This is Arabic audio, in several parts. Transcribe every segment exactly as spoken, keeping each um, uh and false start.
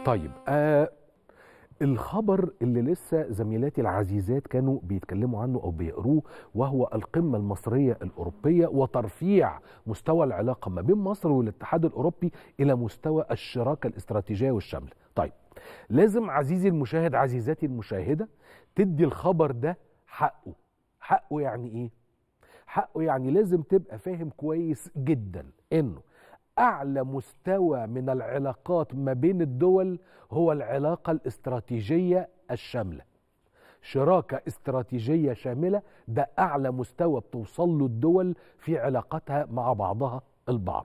طيب آه الخبر اللي لسه زميلاتي العزيزات كانوا بيتكلموا عنه أو بيقروه، وهو القمة المصرية الأوروبية وترفيع مستوى العلاقة ما بين مصر والاتحاد الأوروبي إلى مستوى الشراكة الاستراتيجية والشاملة. طيب لازم عزيزي المشاهد عزيزاتي المشاهدة تدي الخبر ده حقه. حقه يعني إيه؟ حقه يعني لازم تبقى فاهم كويس جدا إنه أعلى مستوى من العلاقات ما بين الدول هو العلاقة الاستراتيجية الشاملة. شراكة استراتيجية شاملة ده أعلى مستوى بتوصل له الدول في علاقتها مع بعضها البعض.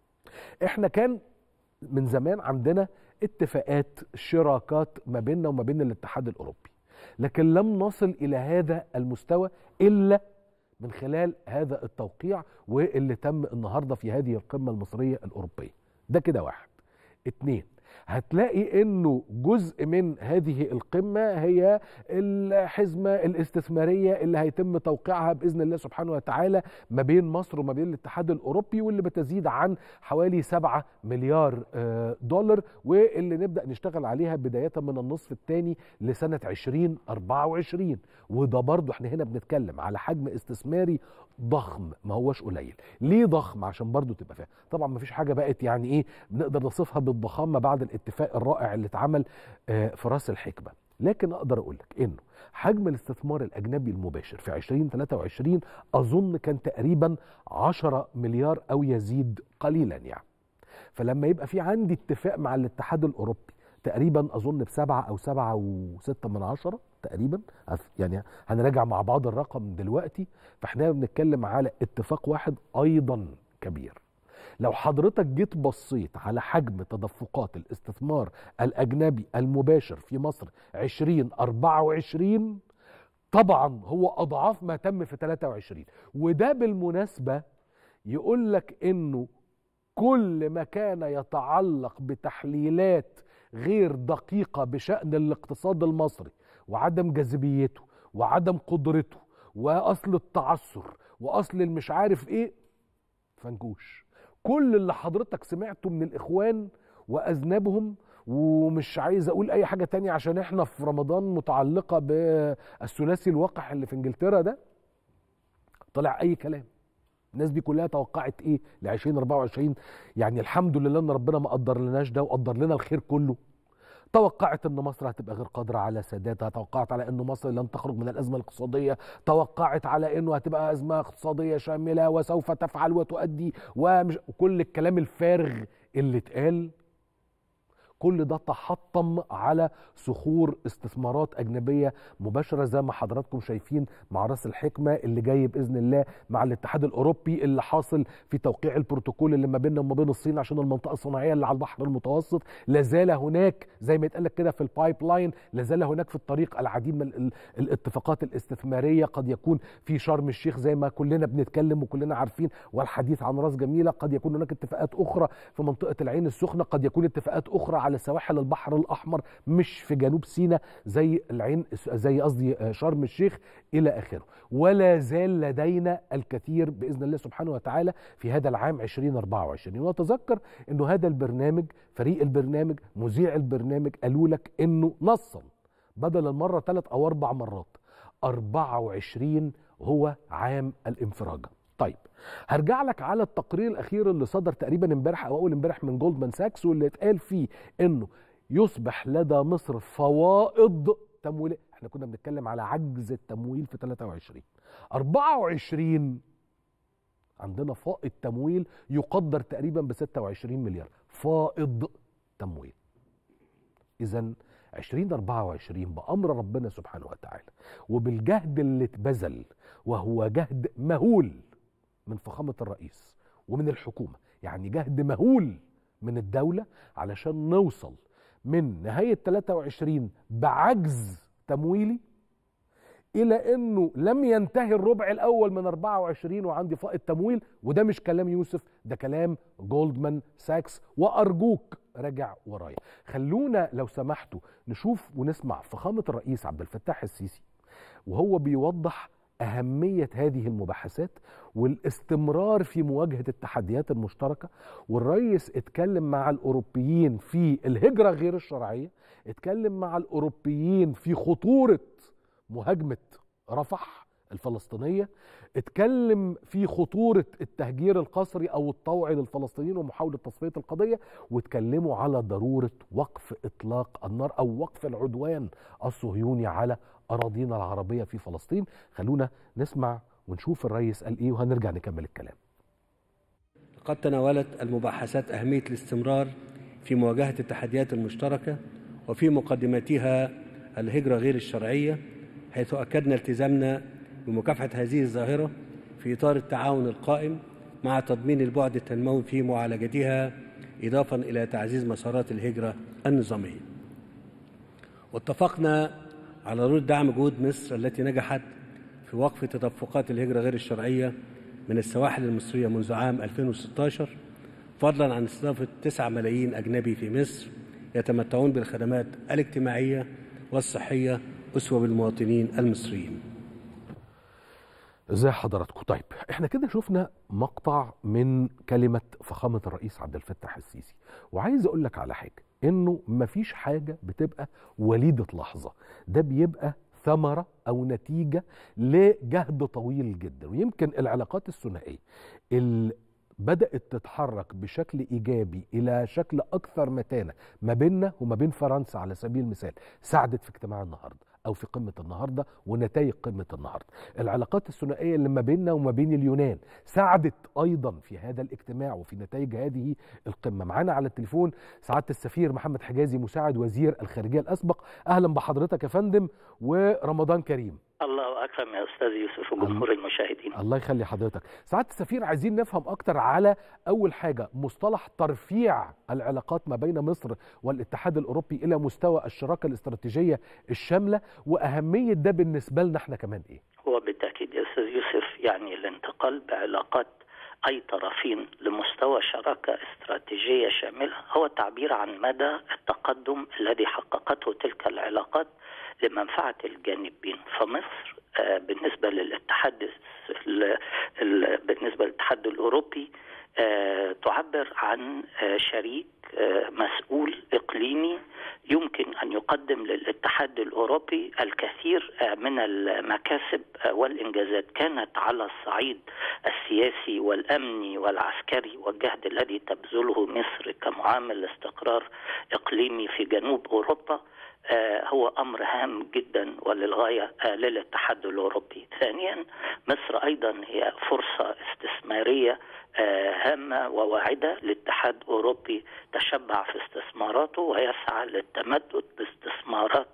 احنا كان من زمان عندنا اتفاقات شراكات ما بيننا وما بين الاتحاد الأوروبي، لكن لم نصل إلى هذا المستوى إلا من خلال هذا التوقيع واللي تم النهاردة في هذه القمة المصرية الأوروبية. ده كده واحد. اتنين، هتلاقي انه جزء من هذه القمة هي الحزمة الاستثمارية اللي هيتم توقيعها بإذن الله سبحانه وتعالى ما بين مصر وما بين الاتحاد الأوروبي، واللي بتزيد عن حوالي سبعة مليار دولار، واللي نبدأ نشتغل عليها بداية من النصف الثاني لسنة عشرين أربعة وعشرين. وده برضو احنا هنا بنتكلم على حجم استثماري ضخم ما هوش قليل. ليه ضخم؟ عشان برضو تبقى فاهم. طبعا ما فيش حاجة بقت يعني ايه بنقدر نصفها بالضخامة بعد الاتفاق الرائع اللي اتعمل في راس الحكمة، لكن اقدر اقول لك انه حجم الاستثمار الاجنبي المباشر في عشرين ثلاثة وعشرين اظن كان تقريبا عشرة مليار او يزيد قليلا يعني. فلما يبقى في عندي اتفاق مع الاتحاد الاوروبي تقريبا اظن بسبعة او سبعة وستة من عشرة تقريبا، يعني هنراجع مع بعض الرقم دلوقتي، فاحنا بنتكلم على اتفاق واحد ايضا كبير. لو حضرتك جيت بصيت على حجم تدفقات الاستثمار الأجنبي المباشر في مصر عشرين أربعة وعشرين طبعا هو أضعاف ما تم في ثلاثة وعشرين. وده بالمناسبة يقول لك إنه كل ما كان يتعلق بتحليلات غير دقيقة بشأن الاقتصاد المصري وعدم جاذبيته وعدم قدرته وأصل التعثر وأصل المش عارف إيه، فنجوش. كل اللي حضرتك سمعته من الإخوان وأذنبهم، ومش عايز أقول أي حاجة تانية عشان إحنا في رمضان متعلقة بالثلاثي الوقح اللي في إنجلترا ده، طلع أي كلام. الناس دي كلها توقعت إيه ل عشرين أربعة وعشرين؟ يعني الحمد لله إن ربنا ما قدر لناش ده وقدر لنا الخير كله. توقعت ان مصر هتبقى غير قادره على سدادها، توقعت على انه مصر لن تخرج من الازمه الاقتصاديه، توقعت على انه هتبقى ازمه اقتصاديه شامله وسوف تفعل وتؤدي ومش وكل الكلام الفارغ اللي اتقال. كل ده تحطم على صخور استثمارات أجنبية مباشرة زي ما حضراتكم شايفين مع رأس الحكمة اللي جاي بإذن الله مع الاتحاد الأوروبي، اللي حاصل في توقيع البروتوكول اللي ما بيننا وما بين الصين عشان المنطقة الصناعية اللي على البحر المتوسط. لازال هناك زي ما يتقال كده في البايب لاين، لازال هناك في الطريق العديد من الاتفاقات الاستثمارية. قد يكون في شرم الشيخ زي ما كلنا بنتكلم وكلنا عارفين والحديث عن راس جميلة، قد يكون هناك اتفاقات أخرى في منطقة العين السخنة، قد يكون اتفاقات أخرى على سواحل البحر الأحمر مش في جنوب سيناء زي العين زي قصدي شرم الشيخ إلى آخره. ولا زال لدينا الكثير بإذن الله سبحانه وتعالى في هذا العام عشرين أربعة وعشرين. وأتذكر أنه هذا البرنامج فريق البرنامج مذيع البرنامج قالوا لك أنه نصا بدل المرة ثلاث أو أربع مرات أربعة وعشرين هو عام الانفراجة. طيب هرجع لك على التقرير الأخير اللي صدر تقريبا امبارح أو أول امبارح من جولدمان ساكس، واللي اتقال فيه إنه يصبح لدى مصر فوائض تمويلية. احنا كنا بنتكلم على عجز التمويل في ثلاثة وعشرين. أربعة وعشرين عندنا فائض تمويل يقدر تقريبا ب ستة وعشرين مليار فائض تمويل. إذن عشرين أربعة وعشرين بأمر ربنا سبحانه وتعالى وبالجهد اللي اتبذل، وهو جهد مهول من فخامة الرئيس ومن الحكومة، يعني جهد مهول من الدولة علشان نوصل من نهاية ثلاثة وعشرين بعجز تمويلي إلى أنه لم ينتهي الربع الأول من أربعة وعشرين وعندي فائض تمويل. وده مش كلام يوسف، ده كلام جولدمان ساكس، وأرجوك راجع ورايا. خلونا لو سمحتوا نشوف ونسمع فخامة الرئيس عبد الفتاح السيسي وهو بيوضح أهمية هذه المباحثات والاستمرار في مواجهة التحديات المشتركة. والرئيس اتكلم مع الأوروبيين في الهجرة غير الشرعية، اتكلم مع الأوروبيين في خطورة مهاجمة رفح الفلسطينية، اتكلم في خطورة التهجير القسري أو الطوعي للفلسطينيين ومحاولة تصفية القضية، واتكلموا على ضرورة وقف إطلاق النار أو وقف العدوان الصهيوني على أراضينا العربية في فلسطين. خلونا نسمع ونشوف الرئيس قال إيه وهنرجع نكمل الكلام. قد تناولت المباحثات أهمية الاستمرار في مواجهة التحديات المشتركة وفي مقدمتها الهجرة غير الشرعية، حيث أكدنا التزامنا بمكافحة هذه الظاهرة في إطار التعاون القائم مع تضمين البعد التنموي في معالجتها، إضافة إلى تعزيز مسارات الهجرة النظامية. واتفقنا على ضرورة دعم جهود مصر التي نجحت في وقف تدفقات الهجرة غير الشرعية من السواحل المصرية منذ عام ألفين وستة عشر، فضلا عن استضافة تسعة ملايين أجنبي في مصر يتمتعون بالخدمات الاجتماعية والصحية أسوة بالمواطنين المصريين. ازي حضراتكم؟ طيب احنا كده شفنا مقطع من كلمة فخامة الرئيس عبد الفتاح السيسي، وعايز اقول لك على حاجة، انه مفيش حاجة بتبقى وليدة لحظة، ده بيبقى ثمرة او نتيجة لجهد طويل جدا. ويمكن العلاقات الثنائية اللي بدأت تتحرك بشكل إيجابي إلى شكل أكثر متانة ما بيننا وما بين فرنسا على سبيل المثال ساعدت في اجتماع النهاردة أو في قمة النهاردة ونتائج قمة النهاردة. العلاقات الثنائية اللي ما بيننا وما بين اليونان ساعدت أيضا في هذا الاجتماع وفي نتائج هذه القمة. معانا على التليفون سعادة السفير محمد حجازي مساعد وزير الخارجية الأسبق. أهلا بحضرتك يا فندم ورمضان كريم. الله أكرم يا أستاذ يوسف وجمهور المشاهدين. الله يخلي حضرتك. سعادة السفير، عايزين نفهم أكتر على أول حاجة مصطلح ترفيع العلاقات ما بين مصر والاتحاد الأوروبي إلى مستوى الشراكة الاستراتيجية الشاملة، وأهمية ده بالنسبة لنا احنا كمان إيه؟ هو بالتأكيد يا أستاذ يوسف يعني الانتقال بعلاقات أي طرفين لمستوى شراكة استراتيجية شاملة هو تعبير عن مدى التقدم الذي حققته تلك العلاقات لمنفعة الجانبين. فمصر بالنسبة للاتحاد بالنسبة للاتحاد الأوروبي تعبر عن شريك مسؤول إقليمي يمكن أن يقدم للاتحاد الأوروبي الكثير من المكاسب والإنجازات، كانت على الصعيد السياسي والأمني والعسكري، والجهد الذي تبذله مصر كمعامل استقرار إقليمي في جنوب أوروبا هو أمر هام جدا وللغاية للاتحاد الأوروبي. ثانيا، مصر أيضا هي فرصة استثمارية هامة وواعدة للاتحاد الأوروبي تشبع في استثماراته ويسعى للتمدد باستثمارات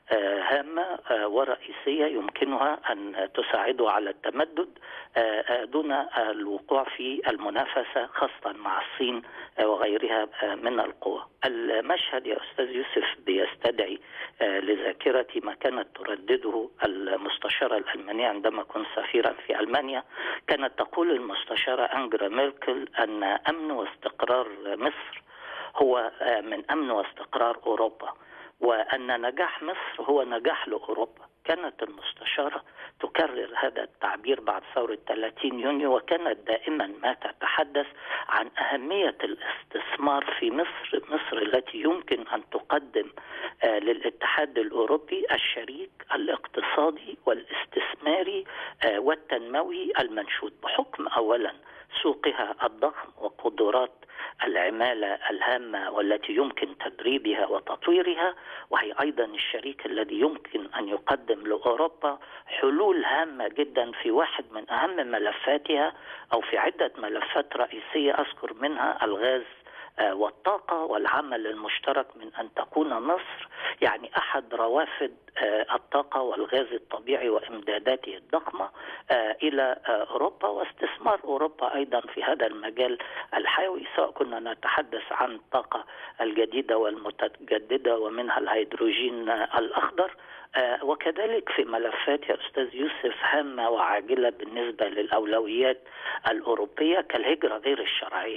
هامة ورئيسية يمكنها أن تساعده على التمدد دون الوقوع في المنافسة خاصة مع الصين وغيرها من القوى. المشهد يا أستاذ يوسف بيستدعي لذاكرتي ما كانت تردده المستشارة الألمانية عندما كنت سفيرا في ألمانيا. كانت تقول المستشارة أنجيلا ميركل أن أمن واستقرار مصر هو من أمن واستقرار أوروبا، وأن نجاح مصر هو نجاح لأوروبا. كانت المستشارة تكرر هذا التعبير بعد ثورة ثلاثين يونيو، وكانت دائما ما تتحدث عن أهمية الاستثمار في مصر، مصر التي يمكن أن تقدم آه للاتحاد الأوروبي الشريك الاقتصادي والاستثماري آه والتنموي المنشود، بحكم أولا سوقها الضخم وقدرات العمالة الهامة والتي يمكن تدريبها وتطويرها، وهي أيضا الشريك الذي يمكن أن يقدم لأوروبا حلول هامة جدا في واحد من أهم ملفاتها أو في عدة ملفات رئيسية، أذكر منها الغاز والطاقة والعمل المشترك من أن تكون مصر يعني أحد روافد الطاقة والغاز الطبيعي وإمداداته الضخمة إلى أوروبا، واستثمار أوروبا أيضا في هذا المجال الحيوي، سواء كنا نتحدث عن الطاقة الجديدة والمتجددة ومنها الهيدروجين الأخضر، وكذلك في ملفات يا أستاذ يوسف هامة وعاجلة بالنسبة للأولويات الأوروبية كالهجرة غير الشرعية.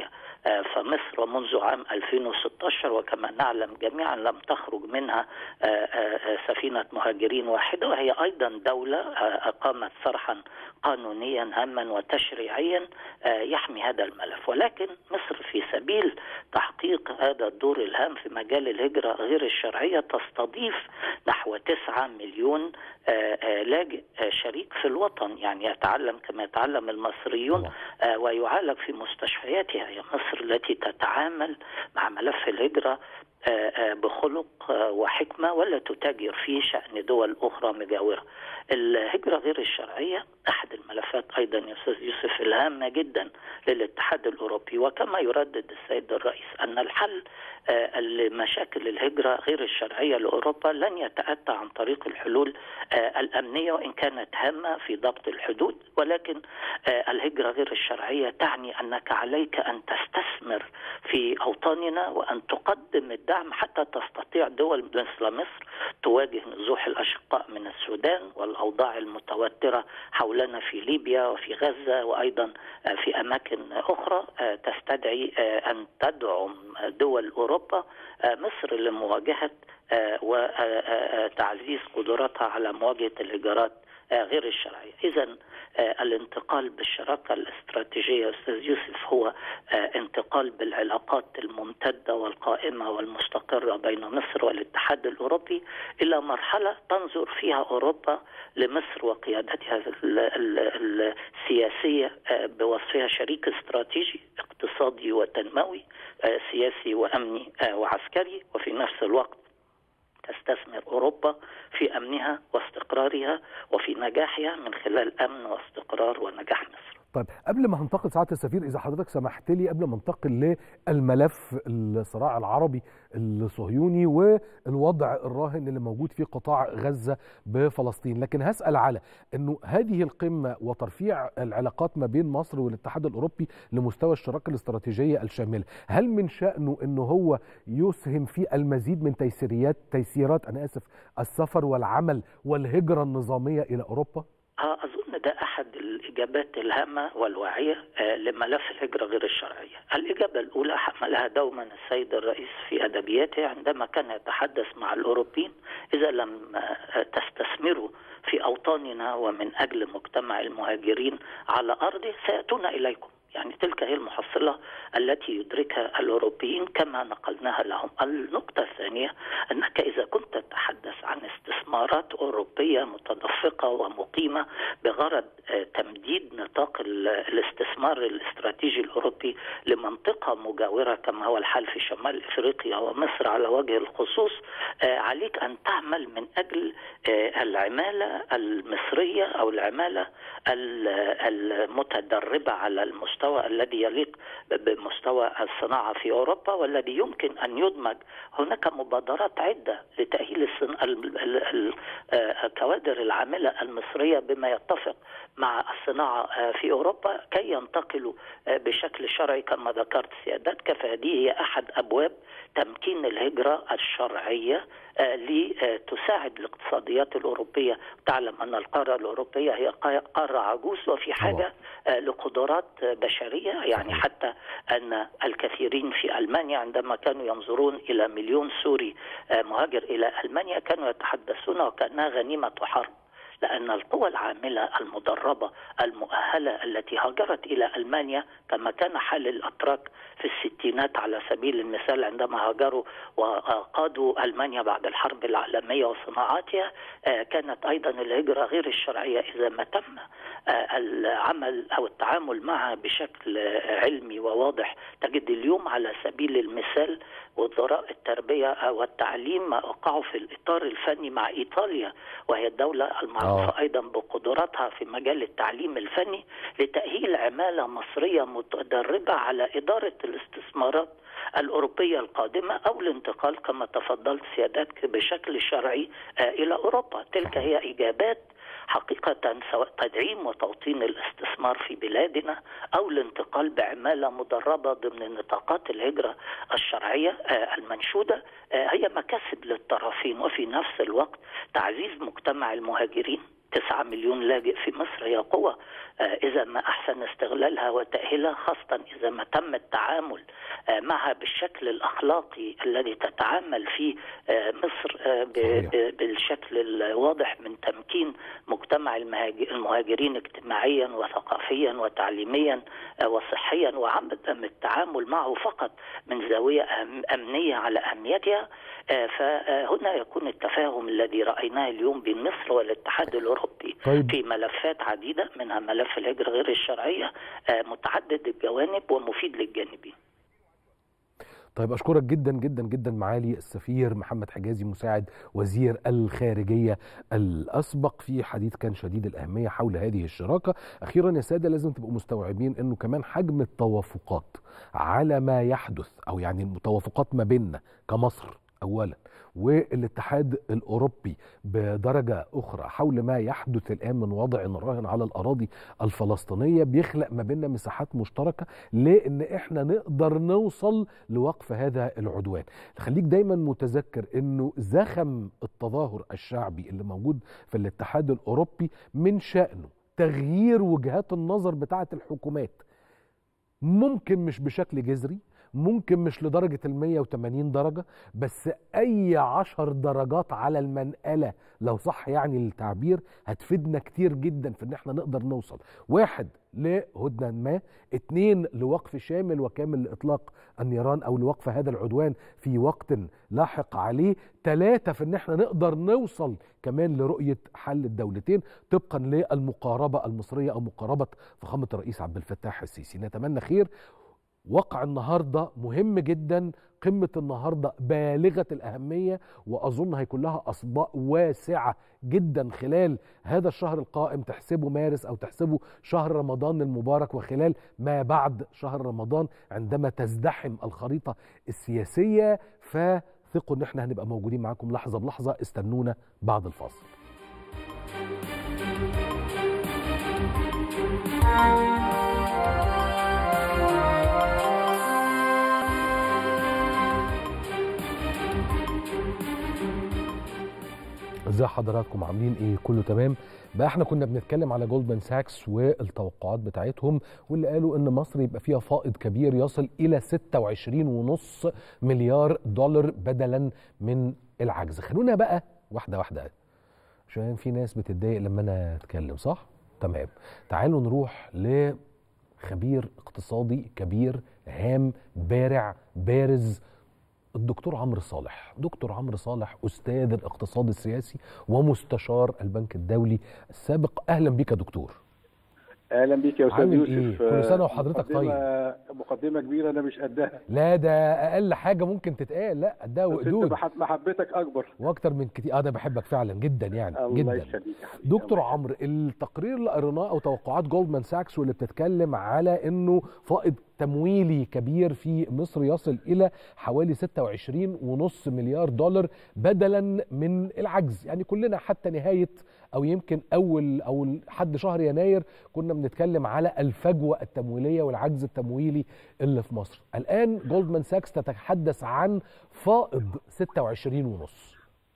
فمصر منذ عام ألفين وستة عشر وكما نعلم جميعا لم تخرج منها سفينة مهاجرين واحدة، وهي أيضا دولة أقامت صرحا قانونيا هاما وتشريعيا يحمي هذا الملف. ولكن مصر في سبيل تحقيق هذا الدور الهام في مجال الهجرة غير الشرعية تستضيف نحو تسعة مليون لاجئ شريك في الوطن، يعني يتعلم كما يتعلم المصريون ويعالج في مستشفياتها. هي مصر التي تتعامل مع ملف الهجرة بخلق وحكمة ولا تتاجر في شأن دول أخرى مجاورة. الهجرة غير الشرعية أحد الملفات أيضا يا أستاذ يوسف الهامة جدا للاتحاد الأوروبي، وكما يردد السيد الرئيس أن الحل لمشاكل الهجرة غير الشرعية لأوروبا لن يتأتى عن طريق الحلول الأمنية وإن كانت هامة في ضبط الحدود، ولكن الهجرة غير الشرعية تعني أنك عليك أن تستثمر في أوطاننا وأن تقدم الدعم حتى تستطيع دول مثل مصر تواجه نزوح الأشقاء من السودان والأوضاع المتوترة حولنا في ليبيا وفي غزة وأيضا في أماكن أخرى تستدعي أن تدعم دول أوروبا مصر لمواجهة وتعزيز قدراتها على مواجهة الهجرات غير الشرعية. إذن الانتقال بالشراكة الاستراتيجية أستاذ يوسف هو انتقال بالعلاقات الممتدة والقائمة والمستقرة بين مصر والاتحاد الأوروبي إلى مرحلة تنظر فيها أوروبا لمصر وقيادتها السياسية بوصفها شريك استراتيجي اقتصادي وتنموي سياسي وأمني وعسكري، وفي نفس الوقت تستثمر أوروبا في أمنها واستقرارها وفي نجاحها من خلال أمن واستقرار ونجاح مصر. طيب قبل ما هنتقل سعادة السفير إذا حضرتك سمحت لي، قبل ما ننتقل للملف الصراع العربي الصهيوني والوضع الراهن اللي موجود في قطاع غزة بفلسطين، لكن هسأل على أنه هذه القمة وترفيع العلاقات ما بين مصر والاتحاد الأوروبي لمستوى الشراكة الاستراتيجية الشاملة، هل من شأنه أنه هو يسهم في المزيد من تيسيريات تيسيرات أنا آسف السفر والعمل والهجرة النظامية إلى أوروبا؟ أظن ده أحد الإجابات الهامة والواعية لملف الهجرة غير الشرعية. الإجابة الأولى حملها دوما السيد الرئيس في أدبياته عندما كان يتحدث مع الأوروبيين: إذا لم تستثمروا في أوطاننا ومن أجل مجتمع المهاجرين على أرضه سيأتون إليكم. يعني تلك هي المحصلة التي يدركها الأوروبيين كما نقلناها لهم. النقطة الثانية أنك إذا كنت تتحدث عن استثمارات أوروبية متدفقة ومقيمة بغرض تمديد نطاق الاستثمار الاستراتيجي الأوروبي لمنطقة مجاورة كما هو الحال في شمال إفريقيا ومصر على وجه الخصوص، عليك أن تعمل من أجل العمالة المصرية أو العمالة المتدربة على المستوى الذي يليق بمستوى الصناعة في أوروبا والذي يمكن أن يدمج. هناك مبادرات عدة لتأهيل الكوادر العاملة المصرية بما يتفق مع الصناعة في أوروبا كي ينتقلوا بشكل شرعي كما ذكرت سيادتك. فهذه هي أحد أبواب تمكين الهجرة الشرعية لتساعد الاقتصاديات الأوروبية. تعلم أن القارة الأوروبية هي قارة عجوز وفي حاجة لقدرات بشرية، يعني حتى أن الكثيرين في ألمانيا عندما كانوا ينظرون إلى مليون سوري مهاجر إلى ألمانيا كانوا يتحدثون وكأنها غنيمة حرب، لأن القوى العاملة المدربة المؤهلة التي هاجرت إلى ألمانيا كما كان حال الأتراك في الستينات على سبيل المثال عندما هاجروا وقادوا ألمانيا بعد الحرب العالمية وصناعاتها، كانت أيضا الهجرة غير الشرعية إذا ما تم العمل أو التعامل معها بشكل علمي وواضح. تجد اليوم على سبيل المثال وزراء التربية والتعليم وقعوا في الإطار الفني مع إيطاليا، وهي الدولة المعروفة أيضا بقدراتها في مجال التعليم الفني لتأهيل عمالة مصرية متدربة على إدارة الاستثمارات الأوروبية القادمة أو الانتقال كما تفضلت سيادتك بشكل شرعي إلى أوروبا. تلك هي إجابات حقيقة، سواء تدعيم وتوطين الاستثمار في بلادنا أو الانتقال بعمالة مدربة ضمن نطاقات الهجرة الشرعية المنشودة، هي مكاسب للطرفين، وفي نفس الوقت تعزيز مجتمع المهاجرين تسعة مليون لاجئ في مصر هي قوة إذا ما أحسن استغلالها وتأهيلها، خاصة إذا ما تم التعامل معها بالشكل الأخلاقي الذي تتعامل فيه مصر بالشكل الواضح من تمكين مجتمع المهاجرين اجتماعيا وثقافيا وتعليميا وصحيا، وعدم التعامل معه فقط من زاوية أمنية على أهميتها. فهنا يكون التفاهم الذي رأيناه اليوم بين مصر والاتحاد الأوروبي طيب. في ملفات عديدة، منها ملف الهجرة غير الشرعية، متعدد الجوانب ومفيد للجانبين. طيب أشكرك جدا جدا جدا معالي السفير محمد حجازي مساعد وزير الخارجية الأسبق في حديث كان شديد الأهمية حول هذه الشراكة. أخيرا يا سادة لازم تبقوا مستوعبين أنه كمان حجم التوافقات على ما يحدث، أو يعني التوافقات ما بيننا كمصر أولا والاتحاد الأوروبي بدرجة أخرى حول ما يحدث الآن من وضع راهن على الأراضي الفلسطينية، بيخلق ما بيننا مساحات مشتركة لأن إحنا نقدر نوصل لوقف هذا العدوان. خليك دايما متذكر أنه زخم التظاهر الشعبي اللي موجود في الاتحاد الأوروبي من شأنه تغيير وجهات النظر بتاعة الحكومات، ممكن مش بشكل جذري، ممكن مش لدرجة المية وتمانين درجة، بس أي عشر درجات على المنقلة لو صح يعني التعبير هتفيدنا كتير جدا في إن احنا نقدر نوصل واحد لهدنة ما، اتنين لوقف شامل وكامل لإطلاق النيران أو لوقف هذا العدوان في وقت لاحق عليه، تلاتة في إن احنا نقدر نوصل كمان لرؤية حل الدولتين طبقا للمقاربة المصرية أو مقاربة فخامة الرئيس عبد الفتاح السيسي. نتمنى خير. وقع النهاردة مهم جدا، قمة النهاردة بالغة الأهمية، وأظن هيكون لها أصداء واسعة جدا خلال هذا الشهر القائم، تحسبه مارس أو تحسبه شهر رمضان المبارك، وخلال ما بعد شهر رمضان عندما تزدحم الخريطة السياسية. فثقوا إن احنا هنبقى موجودين معاكم لحظة بلحظة، استنونا بعد الفاصل. ازي حضراتكم، عاملين ايه؟ كله تمام؟ بقى احنا كنا بنتكلم على جولدمان ساكس والتوقعات بتاعتهم، واللي قالوا ان مصر يبقى فيها فائض كبير يصل الى ستة وعشرين ونص مليار دولار بدلا من العجز. خلونا بقى واحده واحده عشان في ناس بتتضايق لما انا اتكلم، صح؟ تمام. تعالوا نروح لخبير اقتصادي كبير هام بارع بارز، الدكتور عمرو صالح. دكتور عمرو صالح أستاذ الاقتصاد السياسي ومستشار البنك الدولي السابق. أهلا بك يا دكتور. اهلا بيك يا استاذ يوسف. إيه؟ كل سنه وحضرتك طيب. مقدمه كبيره انا مش قدها. لا ده اقل حاجه ممكن تتقال، لا قدها وقدود. محبتك اكبر واكتر من كتير. انا بحبك فعلا جدا يعني الله جدا. يخليك يا حبيبي. دكتور عمرو، التقرير اللي قريناه او توقعات جولدمان ساكس واللي بتتكلم على انه فائض تمويلي كبير في مصر يصل الى حوالي ستة وعشرين ونص مليار دولار بدلا من العجز، يعني كلنا حتى نهايه او يمكن اول او حد شهر يناير كنا بنتكلم على الفجوه التمويليه والعجز التمويلي اللي في مصر. الان جولدمان ساكس تتحدث عن فائض ستة وعشرين ونص.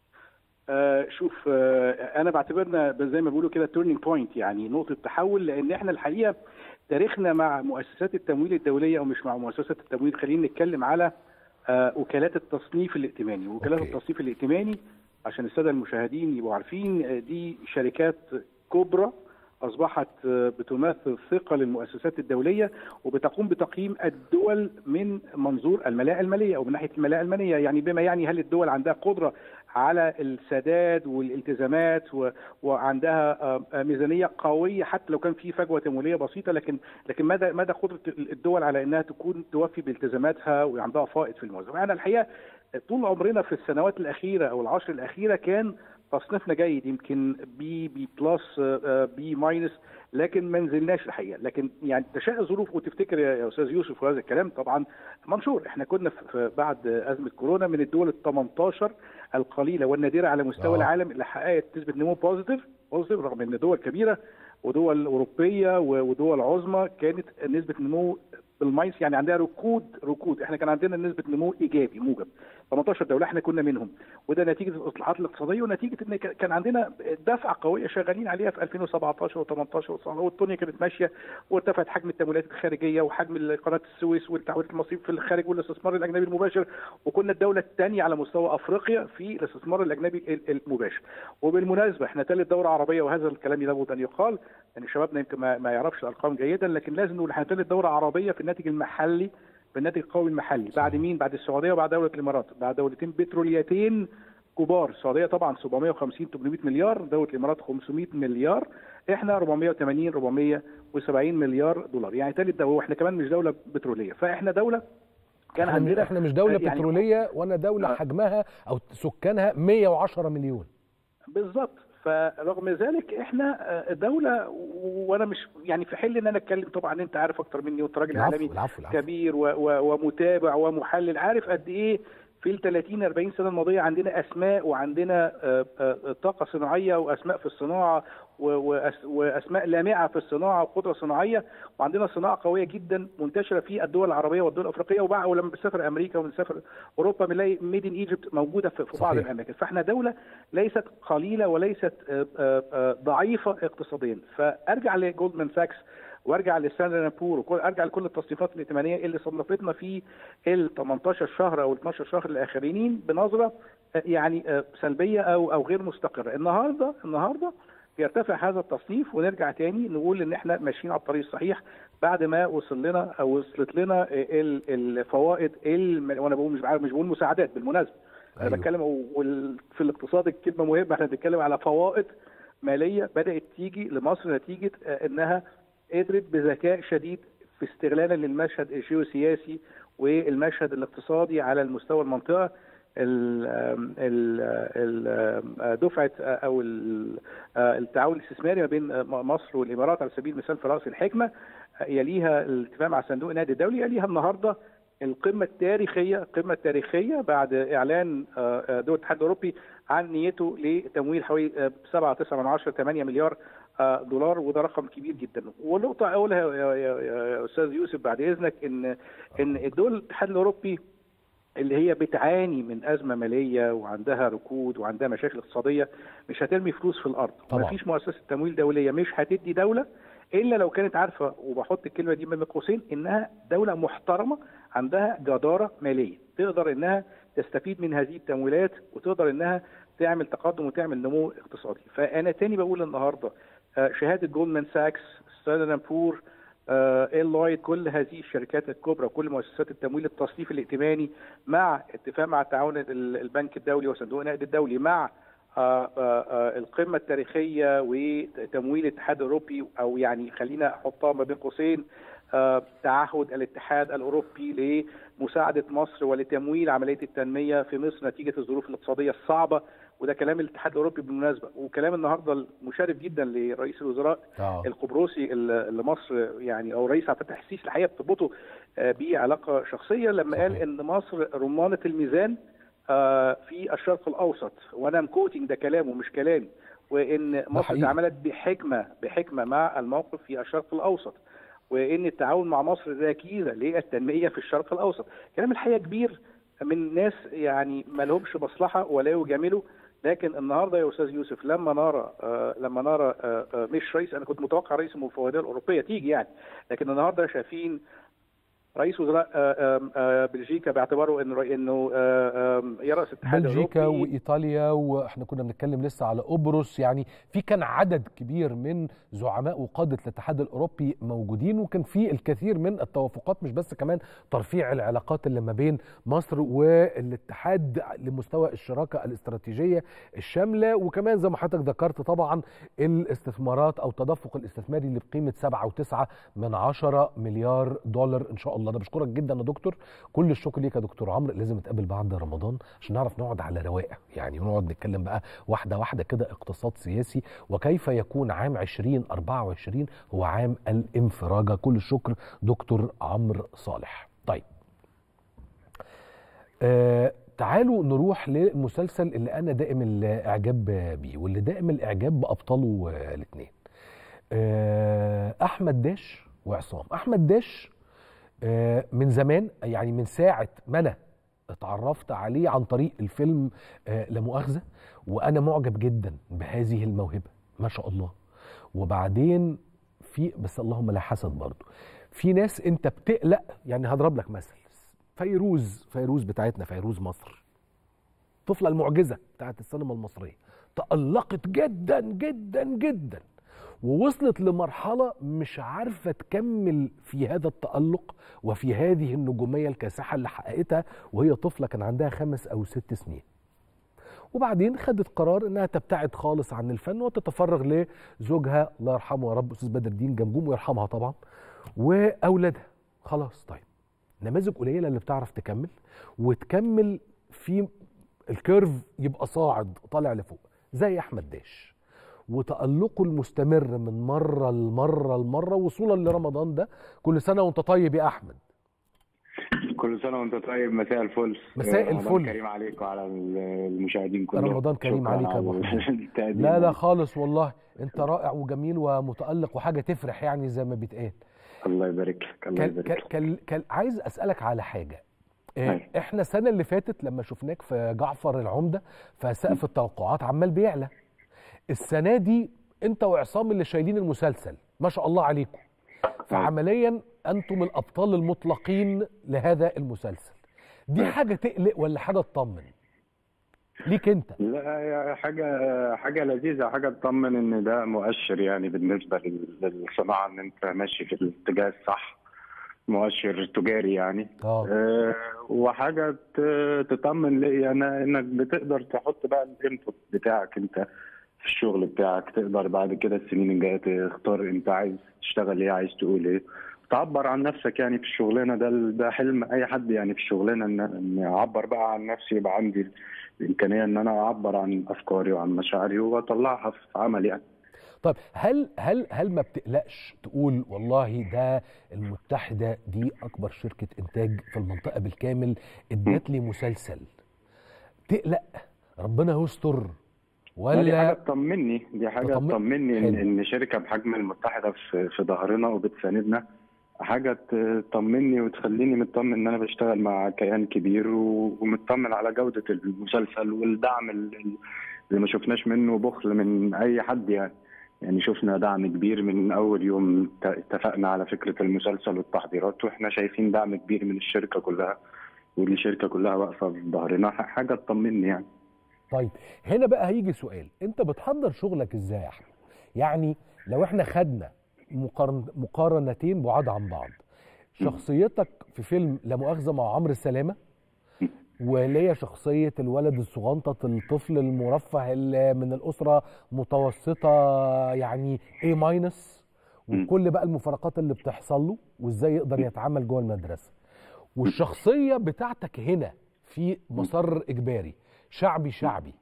آه شوف، آه انا بعتبرنا زي ما بيقولوا كده تورنينج بوينت، يعني نقطه تحول، لان احنا الحقيقه تاريخنا مع مؤسسات التمويل الدوليه او مش مع مؤسسات التمويل، خلينا نتكلم على آه وكالات التصنيف الائتماني. وكالات أوكي. التصنيف الائتماني عشان الساده المشاهدين يبقوا عارفين، دي شركات كبرى اصبحت بتمثل ثقه للمؤسسات الدوليه، وبتقوم بتقييم الدول من منظور الملاءه الماليه او من ناحيه الملاءه الماليه، يعني بما يعني هل الدول عندها قدره على السداد والالتزامات و... وعندها ميزانيه قويه حتى لو كان في فجوه تمويليه بسيطه، لكن لكن مدى مدى قدره الدول على انها تكون توفي بالتزاماتها وعندها فائض في الموازنه. انا الحقيقه طول عمرنا في السنوات الاخيره او العشر الاخيره كان تصنيفنا جيد، يمكن بي بي بلس بي ماينس، لكن ما نزلناش الحقيقه. لكن يعني تشاء الظروف، وتفتكر يا استاذ يوسف وهذا الكلام طبعا منشور، احنا كنا في بعد ازمه كورونا من الدول ال ثمانية عشر القليله والنادره على مستوى أوه. العالم اللي حققت نسبه نمو بوزيتيف بوزيتيف رغم ان دول كبيره ودول اوروبيه ودول عظمى كانت نسبه نمو بالماينس، يعني عندها ركود ركود احنا كان عندنا نسبه نمو ايجابي موجب ثمانية عشر دوله احنا كنا منهم، وده نتيجه الاصلاحات الاقتصاديه ونتيجه ان كان عندنا دفعه قويه شغالين عليها في ألفين وسبعتاشر و18 والدنيا كانت ماشيه، وارتفعت حجم التمويلات الخارجيه وحجم قناه السويس والتحويلات المصريف في الخارج والاستثمار الاجنبي المباشر، وكنا الدوله الثانيه على مستوى افريقيا في الاستثمار الاجنبي المباشر. وبالمناسبه احنا ثالث دوله عربيه، وهذا الكلام لابد ان يقال، يعني شبابنا يمكن ما, ما يعرفش الارقام جيدا، لكن لازم نقول احنا ثالث دوله عربيه في الناتج المحلي، بالناتج القومي المحلي. بعد مين؟ بعد السعوديه وبعد دوله الامارات، بعد دولتين بتروليتين كبار. السعوديه طبعا سبعمائة وخمسين ثمانمائة مليار، دوله الامارات خمسمائة مليار، احنا أربعمائة وثمانين أربعمائة وسبعين مليار دولار، يعني ثالث دوله، واحنا كمان مش دوله بتروليه. فاحنا دوله كان احنا عندنا احنا مش دوله يعني بتروليه، وانا دوله آه حجمها او سكانها مائة وعشرة مليون بالظبط. فرغم ذلك احنا دوله، وانا مش يعني في حل ان انا اتكلم، طبعا انت عارف اكتر مني وانت راجل عالمي كبير و و ومتابع ومحلل، عارف قد ايه في ال ثلاثين أربعين سنه الماضيه عندنا اسماء، وعندنا طاقه صناعيه واسماء في الصناعه واسماء لامعه في الصناعه وقدره صناعيه، وعندنا صناعه قويه جدا منتشره في الدول العربيه والدول الافريقيه، وبقى ولما بنسافر امريكا وبنسافر اوروبا بنلاقي ميد ان ايجيبت موجوده في بعض صحيح. الاماكن. فاحنا دوله ليست قليله وليست ضعيفه اقتصاديا. فارجع لجولدمان ساكس وارجع لستاندرد اند بور وارجع لكل التصنيفات الائتمانيه اللي صنفتنا في ال ثمانية عشر شهر او ال اثناشر شهر الاخرين بنظره يعني سلبيه او او غير مستقره. النهارده النهارده يرتفع هذا التصنيف، ونرجع تاني نقول ان احنا ماشيين على الطريق الصحيح بعد ما وصل لنا او وصلت لنا الفوائد، وانا بقول مش عارف مش بقول مساعدات بالمناسبه، انا أيوه. بتكلم في الاقتصاد الكلمه مهمه، احنا بنتكلم على فوائد ماليه بدات تيجي لمصر نتيجه انها قدرت بذكاء شديد في استغلالا للمشهد الجيوسياسي والمشهد الاقتصادي على المستوى المنطقه، دفعه او التعاون الاستثماري ما بين مصر والامارات على سبيل المثال في راس الحكمه، يليها الاتفاق مع صندوق النقد الدولي، يليها النهارده القمه التاريخيه القمه التاريخيه بعد اعلان دول الاتحاد الاوروبي عن نيته لتمويل حوالي سبعة وتسعة من عشرة ثمانية مليار دولار، وده رقم كبير جدا. والنقطه اقولها يا, يا, يا استاذ يوسف بعد اذنك، ان ان الدول الاتحاد الاوروبي اللي هي بتعاني من ازمه ماليه وعندها ركود وعندها مشاكل اقتصاديه مش هترمي فلوس في الارض. ما فيش مؤسسه تمويل دوليه مش هتدي دوله الا لو كانت عارفه، وبحط الكلمه دي بين قوسين، انها دوله محترمه عندها جداره ماليه تقدر انها تستفيد من هذه التمويلات وتقدر انها تعمل تقدم وتعمل نمو اقتصادي. فانا تاني بقول النهارده شهاده جولدمان ساكس، ستاندرد اند بور، إيلويد، كل هذه الشركات الكبرى وكل مؤسسات التمويل التصنيف الائتماني مع اتفاق مع تعاون البنك الدولي وصندوق النقد الدولي مع القمه التاريخيه وتمويل الاتحاد الاوروبي، او يعني خلينا احطها ما بين قوسين تعهد الاتحاد الاوروبي لمساعده مصر ولتمويل عمليه التنميه في مصر نتيجه الظروف الاقتصاديه الصعبه. وده كلام الاتحاد الاوروبي بالمناسبه، وكلام النهارده المشرف جدا لرئيس الوزراء أوه. القبرصي اللي مصر يعني او رئيس عبد الفتاح السيسي الحقيقه بتربطه بيه علاقه شخصيه، لما صحيح. قال ان مصر رمانه الميزان في الشرق الاوسط، وانا مكوتنج ده كلامه مش كلامي، وان مصر تعاملت بحكمه بحكمه مع الموقف في الشرق الاوسط، وان التعاون مع مصر ركيزه للتنميه في الشرق الاوسط. كلام الحقيقه كبير من ناس يعني ما لهمش مصلحه ولا يجاملوا. لكن النهارده يا استاذ يوسف لما نرى آه لما نرى آه آه مش رئيس، انا كنت متوقع رئيس المفوضيه الاوروبيه تيجي يعني، لكن النهارده شايفين رئيس وزراء آه آه بلجيكا باعتباره انه انه يرأس الاتحاد الاوروبي، بلجيكا وايطاليا، واحنا كنا بنتكلم لسه على قبرص، يعني في كان عدد كبير من زعماء وقاده الاتحاد الاوروبي موجودين، وكان في الكثير من التوافقات، مش بس كمان ترفيع العلاقات اللي ما بين مصر والاتحاد لمستوى الشراكه الاستراتيجيه الشامله، وكمان زي ما حضرتك ذكرت طبعا الاستثمارات او التدفق الاستثماري اللي بقيمه سبعة وتسعة من عشرة مليار دولار ان شاء الله. انا بشكرك جدا يا دكتور، كل الشكر ليك يا دكتور عمرو. لازم نتقابل بعد رمضان عشان نعرف نقعد على رواقه يعني، ونقعد نتكلم بقى واحده واحده كده اقتصاد سياسي، وكيف يكون عام ألفين وأربعة وعشرين هو عام الانفراجه. كل الشكر دكتور عمرو صالح. طيب آه تعالوا نروح للمسلسل اللي انا دائم الاعجاب بيه، واللي دائم الاعجاب بابطاله آه الاثنين، آه احمد داش وعصام. احمد داش آه من زمان، يعني من ساعه ما انا اتعرفت عليه عن طريق الفيلم آه لا مؤاخذه، وانا معجب جدا بهذه الموهبه ما شاء الله. وبعدين في بس اللهم لا حسد برضه، في ناس انت بتقلق، يعني هضرب لك مثل فيروز فيروز بتاعتنا، فيروز مصر، طفله المعجزه بتاعت السينما المصريه، تألقت جدا جدا جدا، ووصلت لمرحله مش عارفه تكمل في هذا التألق وفي هذه النجوميه الكاسحه اللي حققتها وهي طفله كان عندها خمس او ست سنين. وبعدين خدت قرار انها تبتعد خالص عن الفن وتتفرغ لزوجها الله يرحمه يا رب استاذ بدر الدين جمجوم ويرحمها طبعا واولادها. خلاص طيب، نماذج قليله اللي بتعرف تكمل وتكمل في الكيرف يبقى صاعد طالع لفوق زي احمد داش، وتألقه المستمر من مره لمره لمره وصولا لرمضان ده. كل سنه وانت طيب يا احمد. كل سنه وانت طيب. مساء الفل. مساء الفل. رمضان كريم عليك وعلى المشاهدين كلهم. رمضان كريم عليك يا ابو حميد. لا لا خالص والله، انت رائع وجميل ومتألق وحاجه تفرح يعني زي ما بيتقال. الله يبارك لك. الله يبارك لك. كل كل عايز اسالك على حاجه. اه احنا السنه اللي فاتت لما شفناك في جعفر العمده فسقف التوقعات عمال بيعلى. السنه دي انت وعصام اللي شايلين المسلسل ما شاء الله عليكم، فعمليا انتم الابطال المطلقين لهذا المسلسل. دي حاجه تقلق ولا حاجه تطمن ليك انت؟ لا، حاجه حاجه لذيذه، حاجه تطمن ان ده مؤشر يعني بالنسبه للصناعه ان انت ماشي في الاتجاه الصح، مؤشر تجاري يعني. اه أه وحاجه تطمن لي انا انك بتقدر تحط بقى الانبوت بتاعك انت في الشغل بتاعك، تقدر بعد كده السنين الجايه تختار انت عايز تشتغل ايه، عايز تقول ايه، تعبر عن نفسك يعني في الشغلانه. ده ده حلم اي حد يعني في الشغلانه، ان ان اعبر بقى عن نفسي، يبقى عندي الامكانيه ان انا اعبر عن افكاري وعن مشاعري واطلعها في عمل يعني. طيب هل هل هل ما بتقلقش تقول والله ده المتحده دي اكبر شركه انتاج في المنطقه بالكامل ادت لي مسلسل، تقلق ربنا يستر ولا؟ دي حاجه تطمني، دي حاجه تطمني ان ان شركه بحجم المتحده في في ظهرنا وبتساندنا، حاجه تطمني وتخليني مطمن ان انا بشتغل مع كيان كبير ومطمن على جوده المسلسل والدعم اللي ما شفناش منه بخل من اي حد يعني. يعني شفنا دعم كبير من اول يوم اتفقنا على فكره المسلسل والتحضيرات، واحنا شايفين دعم كبير من الشركه كلها، والشركه كلها واقفه في ظهرنا، حاجه تطمني يعني. طيب هنا بقى هيجي سؤال، انت بتحضر شغلك ازاي يا احمد؟ يعني لو احنا خدنا مقارن مقارنتين بعاد عن بعض، شخصيتك في فيلم لا مؤاخذه مع عمرو سلامه، وهي شخصيه الولد الصغنطط الطفل المرفه اللي من الاسره متوسطه يعني A ماينس، وكل بقى المفارقات اللي بتحصل له وازاي يقدر يتعامل جوه المدرسه، والشخصيه بتاعتك هنا في مسار اجباري شعبي شعبي،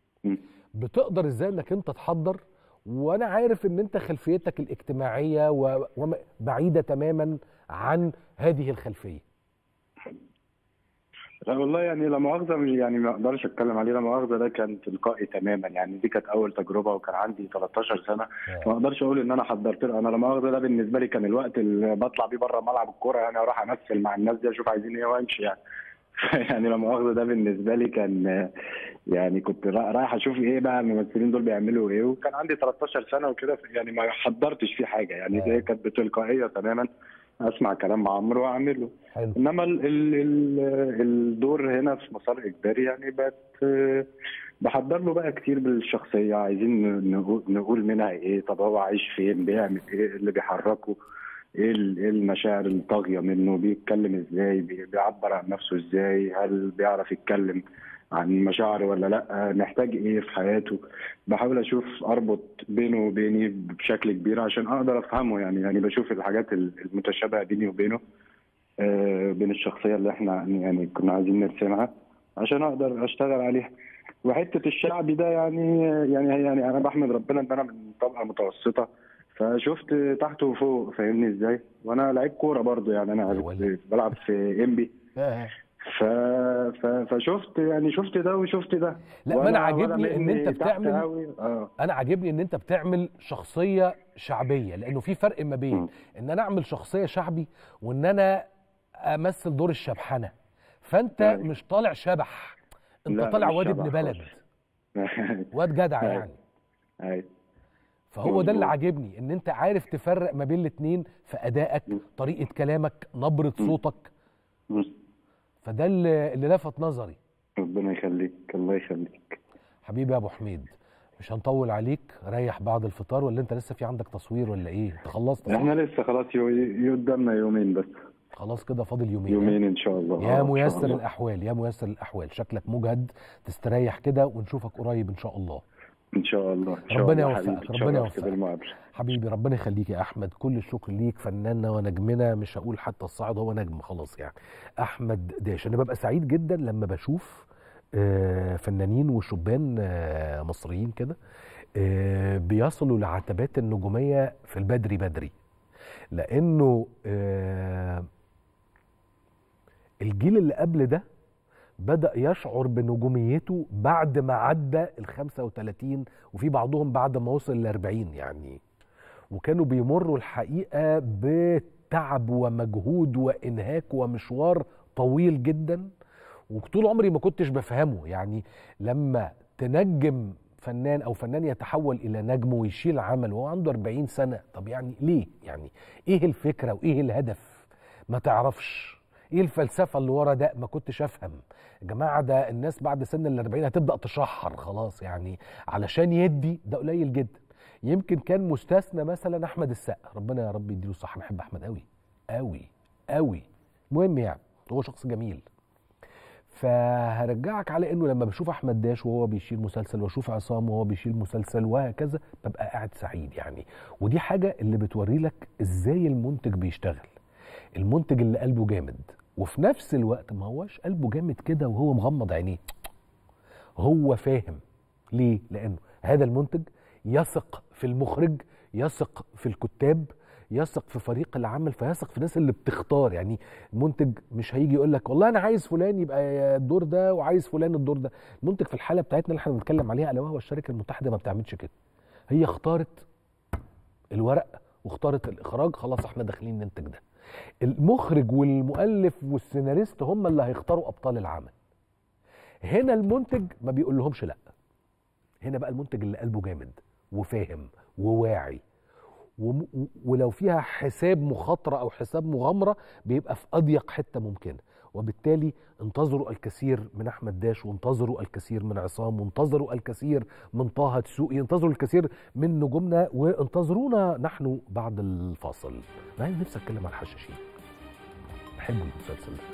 بتقدر ازاي انك انت تحضر؟ وانا عارف ان انت خلفيتك الاجتماعيه وبعيده تماما عن هذه الخلفيه. لا والله يعني لا مؤاخذه، يعني ما اقدرش اتكلم عليه، لا مؤاخذه ده كان تلقائي تماما يعني. دي كانت اول تجربه وكان عندي تلتاشر سنه، ما اقدرش اقول ان انا حضرت له. انا لا مؤاخذه ده بالنسبه لي كان الوقت اللي بطلع بيه بره ملعب الكوره يعني، اروح امثل مع الناس دي اشوف عايزين ايه وامشي يعني. يعني لا مؤاخذه ده بالنسبه لي كان يعني كنت رايح اشوف ايه بقى الممثلين دول بيعملوا ايه، وكان عندي تلتاشر سنه وكده يعني ما حضرتش فيه حاجه يعني. دي كانت بتلقائيه تماما، اسمع كلام عمرو واعمله. انما ال ال ال الدور هنا في مسار اجباري يعني بقت بحضر له بقى كتير بالشخصيه، عايزين نقول منها ايه، طب هو عايش فين، بيعمل ايه، اللي بيحركه ايه، المشاعر الطاغيه منه، بيتكلم ازاي، بيعبر عن نفسه ازاي، هل بيعرف يتكلم عن مشاعره ولا لا، محتاج ايه في حياته. بحاول اشوف اربط بينه وبيني بشكل كبير عشان اقدر افهمه يعني. يعني بشوف الحاجات المتشابهه بيني وبينه، آه بين الشخصيه اللي احنا يعني كنا عايزين نرسمها عشان اقدر اشتغل عليها. وحته الشعبي ده يعني يعني يعني انا بحمد ربنا ان انا من طبقه متوسطه، فشفت تحت وفوق، فاهمني ازاي؟ وانا لعيب كوره برضه يعني، انا بلعب في انبي ف... ف... فشفت يعني شفت ده وشفت ده. لا ما انا عاجبني ان انت بتعمل آه. انا عاجبني ان انت بتعمل شخصيه شعبيه، لانه في فرق ما بين م. ان انا اعمل شخصيه شعبي وان انا امثل دور الشبحنه، فانت أيوة. مش طالع شبح، انت لا، طالع مش واد ابن شبح بلد، واد جدع يعني. ايوه. فهو ده اللي عاجبني، ان انت عارف تفرق ما بين الاثنين في ادائك، طريقه كلامك، نبره صوتك. فده اللي, اللي لفت نظري. ربنا يخليك، الله يخليك حبيبي يا ابو حميد، مش هنطول عليك، ريح بعد الفطار، ولا انت لسه في عندك تصوير ولا ايه؟ انت خلصت؟ احنا لسه خلاص، قدامنا يومين بس. خلاص كده فاضل يومين. يومين ان شاء الله. يا ميسر الاحوال، يا ميسر الاحوال، شكلك مجهد، تستريح كده ونشوفك قريب ان شاء الله. ان شاء الله. إن شاء ربنا الله يوفقك، ربنا يوفقك حبيبي، ربنا يخليك يا احمد. كل الشكر ليك، فناننا ونجمنا، مش هقول حتى الصاعد هو نجم خلاص يعني، احمد داش. انا ببقى سعيد جدا لما بشوف فنانين وشبان مصريين كده بيصلوا لعتبات النجوميه في البدري بدري، لانه الجيل اللي قبل ده بدأ يشعر بنجوميته بعد ما عدى ال خمسة وثلاثين، وفي بعضهم بعد ما وصل ل أربعين يعني، وكانوا بيمروا الحقيقة بتعب ومجهود وإنهاك ومشوار طويل جدا. وطول عمري ما كنتش بفهمه، يعني لما تنجم فنان أو فنان يتحول إلى نجم ويشيل عمل وهو عنده أربعين سنة، طب يعني ليه؟ يعني إيه الفكرة وإيه الهدف؟ ما تعرفش. ايه الفلسفه اللي ورا ده؟ ما كنتش افهم. يا جماعه ده الناس بعد سن الأربعين هتبدا تشحر خلاص يعني، علشان يدي ده قليل جدا. يمكن كان مستثنى مثلا احمد السقا، ربنا يا رب يديله الصحه، بحب احمد قوي قوي قوي. المهم يعني هو شخص جميل. فهرجعك على انه لما بشوف احمد داش وهو بيشيل مسلسل، واشوف عصام وهو بيشيل مسلسل وهكذا، ببقى قاعد سعيد يعني. ودي حاجه اللي بتوري لك ازاي المنتج بيشتغل، المنتج اللي قلبه جامد وفي نفس الوقت ما هوش قلبه جامد كده وهو مغمض عينيه، هو فاهم ليه؟ لانه هذا المنتج يثق في المخرج، يثق في الكتاب، يثق في فريق العمل، فيثق في الناس اللي بتختار. يعني المنتج مش هيجي يقول لك والله انا عايز فلان يبقى الدور ده وعايز فلان الدور ده. المنتج في الحاله بتاعتنا اللي احنا بنتكلم عليها الا وهو الشركه المتحده ما بتعملش كده. هي اختارت الورق واختارت الاخراج، خلاص احنا داخلين ننتج ده. المخرج والمؤلف والسيناريست هم اللي هيختاروا ابطال العمل. هنا المنتج ما بيقول لهمش لا. هنا بقى المنتج اللي قلبه جامد وفاهم وواعي، ولو فيها حساب مخاطره او حساب مغامره بيبقى في اضيق حته ممكنه. وبالتالي انتظروا الكثير من احمد داش، وانتظروا الكثير من عصام، وانتظروا الكثير من طه دسوقي، انتظروا الكثير من نجومنا، وانتظرونا نحن بعد الفاصل. انا نفسي اتكلم عن الحشاشين، بحب المسلسل ده.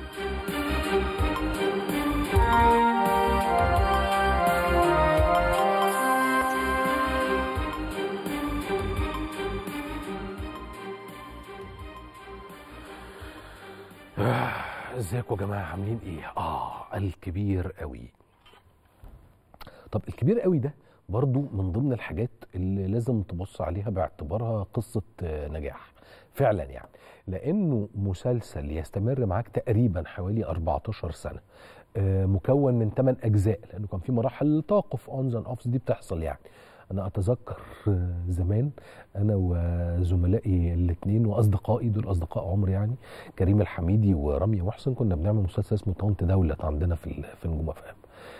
ازيكم يا جماعه، عاملين ايه؟ اه الكبير قوي. طب الكبير قوي ده برضو من ضمن الحاجات اللي لازم تبص عليها باعتبارها قصه نجاح فعلا يعني، لانه مسلسل يستمر معاك تقريبا حوالي أربعتاشر سنه، مكون من ثمان اجزاء، لانه كان في مراحل توقف اونز اند اوفز دي بتحصل يعني. انا اتذكر زمان انا وزملائي الاثنين واصدقائي، دول اصدقاء عمر يعني، كريم الحميدي ورامي محسن، كنا بنعمل مسلسل اسمه طنط دولت عندنا في في نجوم اف ام.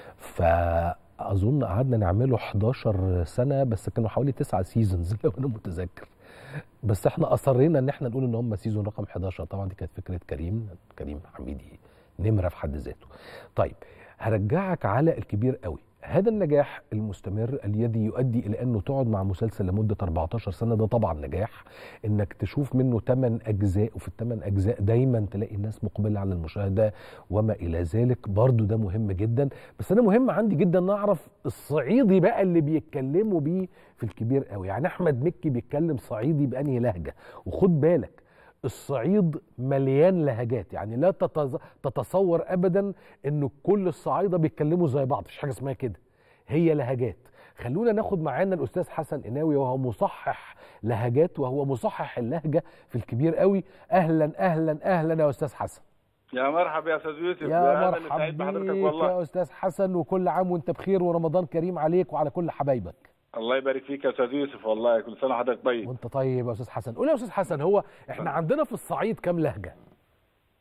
فاظن قعدنا نعمله حداشر سنه، بس كانوا حوالي تسعة سيزونز لو انا متذكر. بس احنا اصرينا ان احنا نقول ان هم سيزون رقم حداشر، طبعا دي كانت فكره كريم كريم حميدي، نمره في حد ذاته. طيب هرجعك على الكبير قوي. هذا النجاح المستمر الذي يؤدي الى انه تقعد مع مسلسل لمده أربعتاشر سنه، ده طبعا نجاح. انك تشوف منه ثمان اجزاء، وفي الثمان اجزاء دايما تلاقي الناس مقبله على المشاهده وما الى ذلك، برضو ده مهم جدا. بس انا مهم عندي جدا نعرف الصعيدي بقى اللي بيتكلموا بيه في الكبير قوي. يعني احمد مكي بيتكلم صعيدي بانهي لهجه؟ وخد بالك الصعيد مليان لهجات، يعني لا تتصور ابدا انه كل الصعايده بيتكلموا زي بعض، مفيش حاجه اسمها كده، هي لهجات. خلونا ناخد معانا الاستاذ حسن قناوي، وهو مصحح لهجات، وهو مصحح اللهجه في الكبير قوي. اهلا اهلا اهلا يا استاذ حسن. يا مرحبا يا استاذ يوسف، يا مرحبا بيك يا استاذ حسن، وكل عام وانت بخير، ورمضان كريم عليك وعلى كل حبايبك. الله يبارك فيك يا استاذ يوسف، والله كل سنه وحضرتك طيب. وانت طيب يا استاذ حسن. قول يا استاذ حسن، هو احنا عندنا في الصعيد كام لهجه؟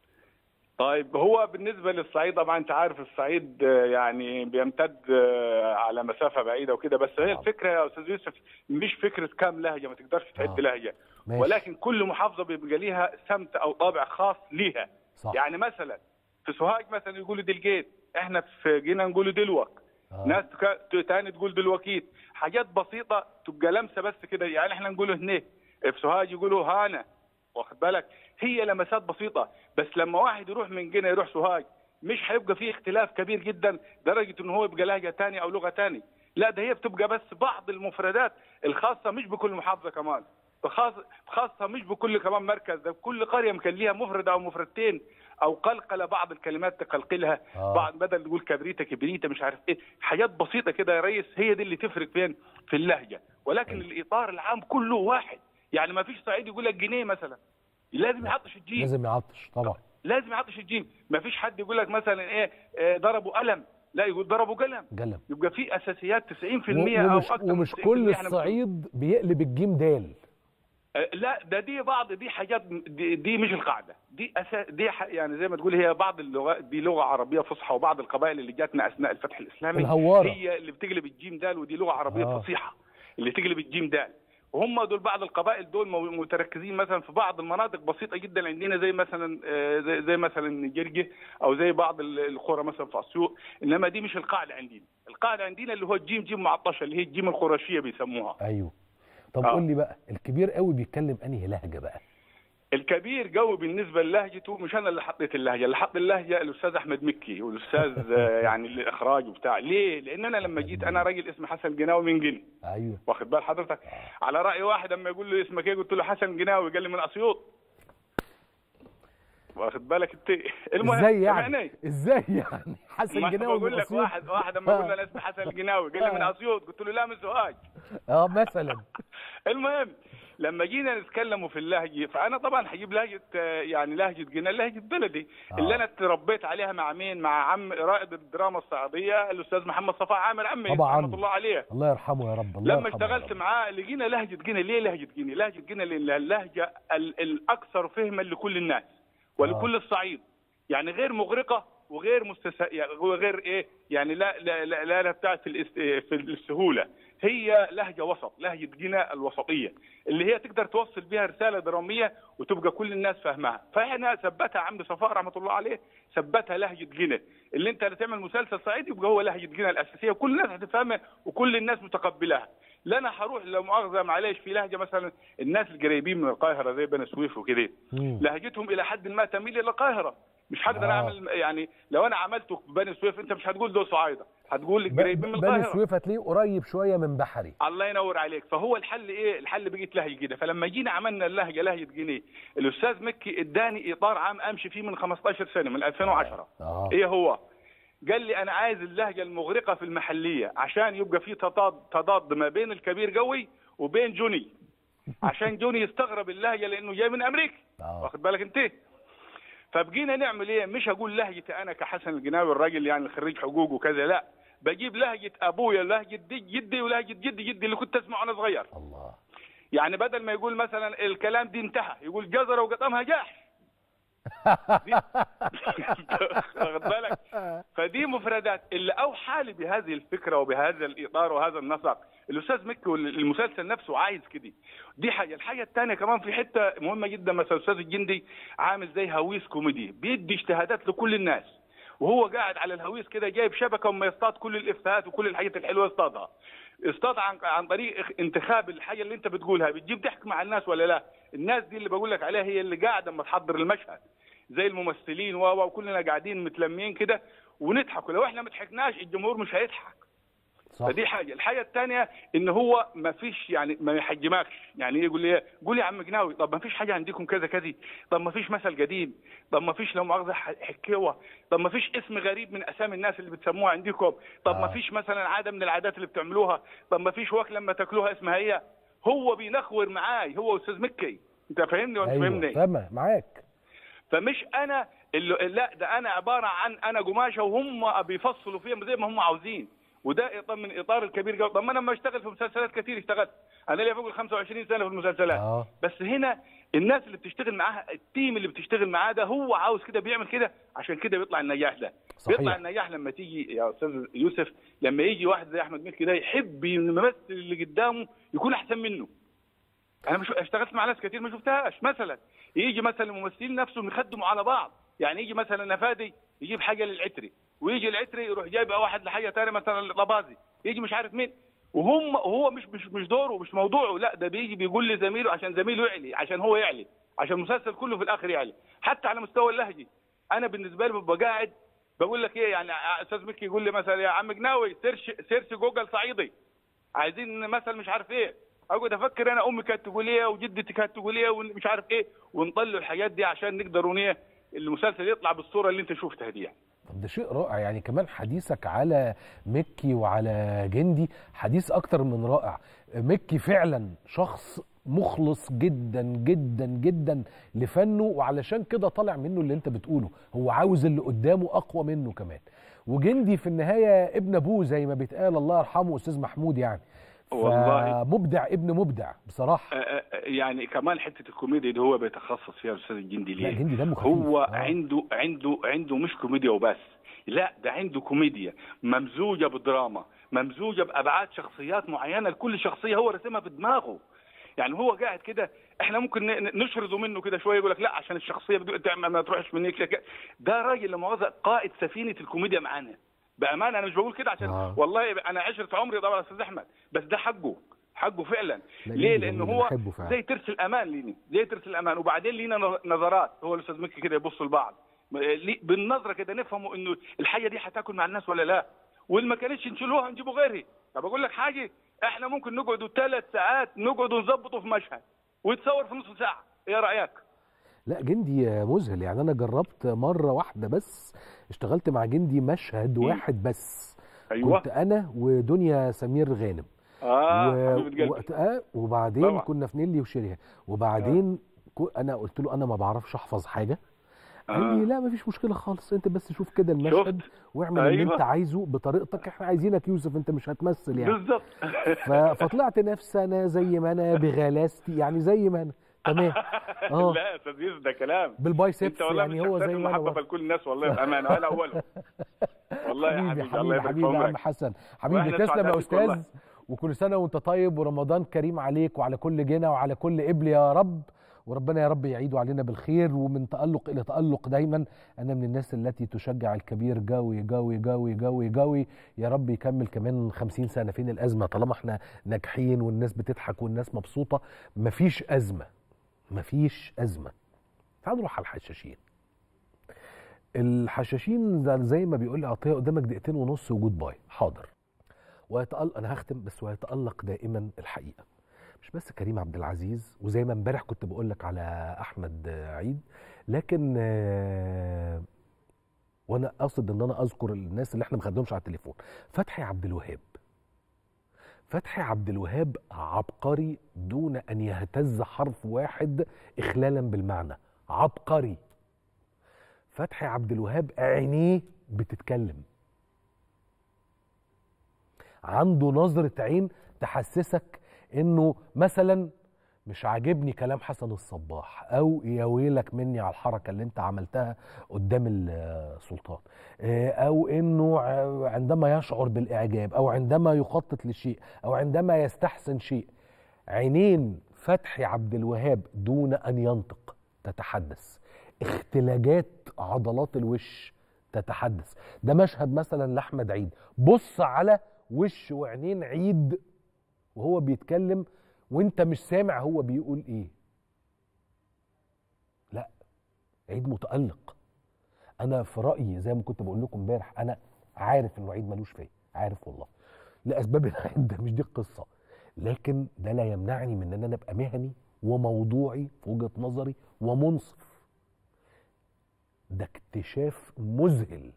طيب هو بالنسبه للصعيد طبعا انت عارف الصعيد يعني بيمتد على مسافه بعيده وكده، بس هي الفكره يا استاذ يوسف مش فكره كام لهجه، ما تقدرش تعد لهجه، ولكن كل محافظه بيبقى ليها سمت او طابع خاص ليها. صح. يعني مثلا في سوهاج مثلا يقولوا دلجيت، احنا في جينا نقولوا دلوك، آه. ناس تاني تقول دلوكيت، حاجات بسيطه تبقى لمسه بس كده. يعني احنا نقوله هنا في سوهاج يقولوا هانا، واخد بالك؟ هي لمسات بسيطه، بس لما واحد يروح من جنة يروح سوهاج مش هيبقى فيه اختلاف كبير جدا درجه ان هو يبقى لهجه ثانيه او لغه ثانيه، لا ده هي بتبقى بس بعض المفردات الخاصه مش بكل محافظه كمان، خاصه مش بكل كمان مركز، ده كل قريه كان ليها مفرد او مفردتين او قلقله بعض الكلمات تقلقلها، آه. بعض بدل تقول كبريته كبريته مش عارف ايه، حاجات بسيطه كده يا ريس هي دي اللي تفرق فين في اللهجه، ولكن أيوة. الاطار العام كله واحد. يعني ما فيش صعيدي يقول لك جنيه مثلا لازم يعطش الجيم، لازم يعطش طبعا، لازم يعطش الجيم. ما فيش حد يقول لك مثلا ايه, إيه ضربوا قلم، لا يقول ضربوا قلم قلم. يبقى في اساسيات تسعين في المية ومش او اكثر. ومش كل الصعيد بيقلب الجيم دال، لا ده دي بعض دي حاجات دي, دي مش القاعده، دي أساس دي يعني زي ما تقول هي بعض اللغات دي لغه عربيه فصحى، وبعض القبائل اللي جاتنا اثناء الفتح الاسلامي الهوارة. هي اللي بتقلب الجيم دال، ودي لغه عربيه آه. فصيحه اللي تقلب الجيم دال. وهم دول بعض القبائل دول متركزين مثلا في بعض المناطق بسيطه جدا عندنا، زي مثلا زي, زي مثلا جرجه او زي بعض القرى مثلا في اسيوط، انما دي مش القاعده عندنا. القاعده عندنا اللي هو الجيم جيم معطشه اللي هي الجيم القرشيه بيسموها. ايوه. طب آه. قول لي بقى الكبير قوي بيتكلم انهي لهجه بقى؟ الكبير قوي بالنسبه للهجته مش انا اللي حطيت اللهجه، اللي حط اللهجه الاستاذ احمد مكي والاستاذ يعني الاخراج وبتاع. ليه؟ لان انا لما جيت انا راجل اسمي حسن جناوي من جني. ايوه. واخد بال حضرتك؟ آه. على راي واحد اما يقول له اسمك ايه قلت له حسن جناوي، قال لي من اسيوط. واخد بالك انت؟ المهم ازاي يعني؟ ازاي يعني؟ حسن جناوي بقول لك واحد واحد اما يقول له انا اسمي حسن الجناوي قال لي من اسيوط، قلت له لا من سوهاج. اه مثلا. المهم لما جينا نتكلموا في اللهجه، فانا طبعا هجيب لهجه يعني لهجه جنة، لهجه بلدي آه. اللي انا تربيت عليها مع مين؟ مع عم رائد الدراما الصعيديه الاستاذ محمد صفاء عامر عمي رحمه الله عليه، الله يرحمه يا رب. الله لما اشتغلت معاه لقينا لهجه جنة. ليه لهجه جنة؟ لهجه جنة لان اللهجه الاكثر فهما لكل الناس ولكل آه. الصعيد، يعني غير مغرقه وغير مستس يعني وغير ايه يعني لا لا لا, لا, لا بتاعت في, في السهوله، هي لهجه وسط، لهجه جنة الوسطيه اللي هي تقدر توصل بها رساله دراميه وتبقى كل الناس فاهمها. فاحنا ثبتها عم صفاء رحمه الله عليه، ثبتها لهجه جنة اللي انت تعمل مسلسل صعيدي يبقى هو لهجه جنة الاساسيه وكل الناس هتفهمها وكل الناس متقبلها. لا انا هروح لو مؤاخذه معلش في لهجه مثلا الناس القريبين من القاهره زي بني سويف وكده لهجتهم الى حد ما تميل الى القاهره، مش هقدر آه. اعمل يعني لو انا عملته في بني سويف انت مش هتقول دول صعايده، هتقول القريبين من القاهره. بني سويف هتلاقيه قريب شويه من بحري. الله ينور عليك. فهو الحل ايه؟ الحل بقيت لهجه كده. فلما جينا عملنا اللهجه لهجه جنيه، الاستاذ مكي اداني اطار عام امشي فيه من خمستاشر سنه من ألفين وعشرة. آه. ايه هو؟ قال لي انا عايز اللهجه المغرقه في المحليه عشان يبقى في تضاد تضاد ما بين الكبير قوي وبين جوني، عشان جوني يستغرب اللهجه لانه جاي من امريكا. آه. واخد بالك انت؟ فبقينا نعمل ايه؟ مش هقول لهجتي انا كحسن الجناوي الراجل يعني خريج حقوق وكذا، لا بجيب لهجه ابويا لهجه جدي ولهجه جدي جدي اللي كنت اسمعه وانا صغير. الله. يعني بدل ما يقول مثلا الكلام دي انتهى يقول جزره وقطمها جاح. واخد بالك؟ فدي مفردات اللي اوحى لي بهذه الفكره وبهذا الاطار وهذا النسق الاستاذ مكي، والمسلسل نفسه عايز كده. دي حاجه. الحاجه الثانيه كمان في حته مهمه جدا، مثلا الاستاذ الجندي عامل زي هويس كوميدي بيدي اجتهادات لكل الناس، وهو قاعد على الهويس كده جايب شبكه وما يصطاد كل الافيهات وكل الحاجات الحلوه يصطادها. اصطاد عن عن طريق انتخاب الحاجه اللي انت بتقولها بتجيب ضحك مع الناس ولا لا؟ الناس دي اللي بقول لك عليها هي اللي قاعده اما تحضر المشهد زي الممثلين و وكلنا قاعدين متلمين كده ونضحك، ولو احنا ما ضحكناش الجمهور مش هيضحك. صح. فدي حاجه. الحاجه الثانيه ان هو ما فيش يعني ما يحجمكش، يعني يقول لي قول يا عم جناوي طب ما فيش حاجه عندكم كذا كذا، طب ما فيش مثل قديم، طب ما فيش لو مؤاخذه حكيوه، طب ما فيش اسم غريب من اسامي الناس اللي بتسموها عندكم، طب آه. ما فيش مثلا عاده من العادات اللي بتعملوها، طب ما فيش وقت لما تاكلوها اسمها هي. هو بينخور معاي هو استاذ مكي. انت فاهمني ولا مش أيوة. فاهمني؟ فاهم معاك. فمش انا اللي لا ده انا عباره عن انا قماشه وهم بيفصلوا فيها زي ما هم عاوزين، وده اطار من اطار الكبير قوي. طب ما انا لما اشتغل في مسلسلات كتير اشتغلت، انا ليا فوق ال خمسة وعشرين سنه في المسلسلات. آه. بس هنا الناس اللي بتشتغل معاها، التيم اللي بتشتغل معاه ده هو عاوز كده، بيعمل كده، عشان كده بيطلع النجاح ده. صحيح. بيطلع النجاح لما تيجي يا استاذ يوسف، لما يجي واحد زي احمد مكي ده يحب الممثل اللي قدامه يكون احسن منه. انا مش اشتغلت مع ناس كتير ما شفتهاش، مثلا يجي مثلا الممثلين نفسهم يخدموا على بعض، يعني يجي مثلا نفادي يجيب حاجه للعتري، ويجي العتري يروح جايب واحد لحاجه ثانيه مثلا لطبازي، يجي مش عارف مين، وهم وهو مش مش مش دوره مش موضوعه، لا ده بيجي بيقول لزميله عشان زميله يعلي، عشان هو يعلي، عشان المسلسل كله في الاخر يعلي. حتى على مستوى اللهجي انا بالنسبه لي ببقى قاعد بقول لك ايه، يعني استاذ مكي يقول لي مثلا يا عم جناوي سيرش سيرش جوجل صعيدي، عايزين مثلا مش عارف ايه، اقعد افكر انا امي كانت تقول ايه وجدتي كانت تقول ايه ومش عارف ايه، ونطلع الحاجات دي عشان نقدر ايه المسلسل يطلع بالصوره اللي انت شفتها دي يعني. طب ده شيء رائع، يعني كمان حديثك على مكي وعلى جندي حديث اكتر من رائع. مكي فعلا شخص مخلص جدا جدا جدا لفنه، وعلشان كده طالع منه اللي انت بتقوله، هو عاوز اللي قدامه اقوى منه كمان. وجندي في النهايه ابن ابوه زي ما بيتقال، الله يرحمه استاذ محمود، يعني والله مبدع ابن مبدع بصراحه. يعني كمان حته الكوميديا دي هو بيتخصص فيها الاستاذ الجندي. ليه؟ الجندي دمه خفيف. هو آه. عنده عنده عنده مش كوميديا وبس، لا ده عنده كوميديا ممزوجه بدراما، ممزوجه بابعاد شخصيات معينه، لكل شخصيه هو رسمها في دماغه. يعني هو قاعد كده، احنا ممكن نشرده منه كده شويه، يقول لك لا عشان الشخصيه بدو ما تروحش منك. ده راجل لمؤاخذه قائد سفينه الكوميديا معانا بامانه. انا مش بقول كده عشان آه. والله انا عشره عمري طبعا استاذ احمد، بس ده حقه حقه فعلا. ليه؟ لانه هو زي ترس الامان لينا، زي ترس الامان. وبعدين لينا نظرات، هو الاستاذ مكي كده يبصوا لبعض بالنظره كده نفهموا انه الحاجه دي هتاكل مع الناس ولا لا، واللي ما كانتش نشيلوها نجيبوا غيرها. طب اقول لك حاجه، احنا ممكن نقعدوا ثلاث ساعات نقعدوا نظبطوا في مشهد ويتصور في نص ساعه، ايه رايك؟ لا جندي مذهل، يعني انا جربت مره واحده بس اشتغلت مع جندي مشهد واحد بس. أيوة. كنت انا ودنيا سمير غانم اه و... وقتها وبعدين طبعا. كنا في نيلي وشيريها، وبعدين آه. انا قلت له انا ما بعرفش احفظ حاجه. آه. قال لي لا مفيش مشكله خالص، انت بس شوف كده المشهد واعمل أيوة. اللي انت عايزه بطريقتك، احنا عايزينك يوسف انت مش هتمثل يعني. بالظبط. ف... فطلعت نفسي انا زي ما انا بغلاستي، يعني زي ما انا تمام. اه لا يا استاذ يوسف ده كلام بالبايسبس، يعني هو زي ما انا محبب لكل الناس والله بامانه، انا اولهم والله يا حبيبي. حبيبي حبيبي يا عم حسن، حبيبي تسلم يا استاذ والله. وكل سنه وانت طيب، ورمضان كريم عليك وعلى كل جنة وعلى كل قبل يا رب، وربنا يا رب يعيده علينا بالخير ومن تألق إلى تألق دايما. أنا من الناس التي تشجع الكبير جوي جوي جوي جوي جوي، يا رب يكمل كمان خمسين سنة. فين الأزمة طالما احنا ناجحين والناس بتضحك والناس مبسوطة؟ مفيش أزمة، مفيش أزمة. تعالوا نروح على الحشاشين. الحشاشين زي ما بيقول لي عطيه قدامك دقيقتين ونص وجود باي، حاضر. ويتألق، أنا هختم بس، ويتألق دائما الحقيقة مش بس كريم عبد العزيز، وزي ما امبارح كنت بقول لك على احمد عيد، لكن وانا قاصد ان انا اذكر الناس اللي احنا ما خدناهمش على التليفون. فتحي عبد الوهاب، فتحي عبد الوهاب عبقري دون ان يهتز حرف واحد اخلالا بالمعنى، عبقري. فتحي عبد الوهاب عينيه بتتكلم، عنده نظرة عين تحسسك انه مثلا مش عاجبني كلام حسن الصباح، او يا ويلك مني على الحركه اللي انت عملتها قدام السلطان، او انه عندما يشعر بالاعجاب، او عندما يخطط لشيء، او عندما يستحسن شيء. عينين فتحي عبد الوهاب دون ان ينطق تتحدث، اختلاجات عضلات الوش تتحدث. ده مشهد مثلا لاحمد عيد، بص على وش وعينين عيد وهو بيتكلم وانت مش سامع هو بيقول ايه. لا عيد متألق. انا في رأيي زي ما كنت بقول لكم امبارح، انا عارف انه عيد ملوش فيا، عارف والله لاسباب العده، مش دي القصه، لكن ده لا يمنعني من ان انا ابقى مهني وموضوعي في وجهه نظري ومنصف. ده اكتشاف مذهل.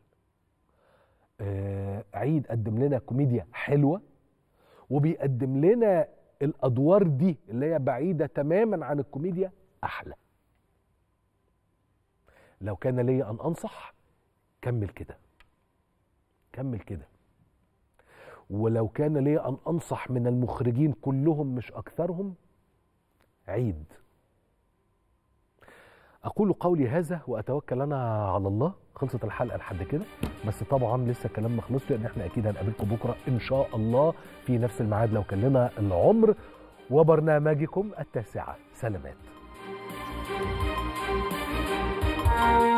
آه عيد قدم لنا كوميديا حلوه، وبيقدم لنا الادوار دي اللي هي بعيده تماما عن الكوميديا احلى. لو كان لي ان انصح كمل كده، كمل كده. ولو كان لي أن أنصح من المخرجين كلهم مش أكثرهم، عيد. أقول قولي هذا وأتوكل أنا على الله. خلصت الحلقة لحد كده، بس طبعا لسه الكلام ما خلصش، لأن احنا أكيد هنقابلكم بكرة إن شاء الله في نفس الميعاد لو كان لنا العمر، وبرنامجكم التاسعة. سلامات.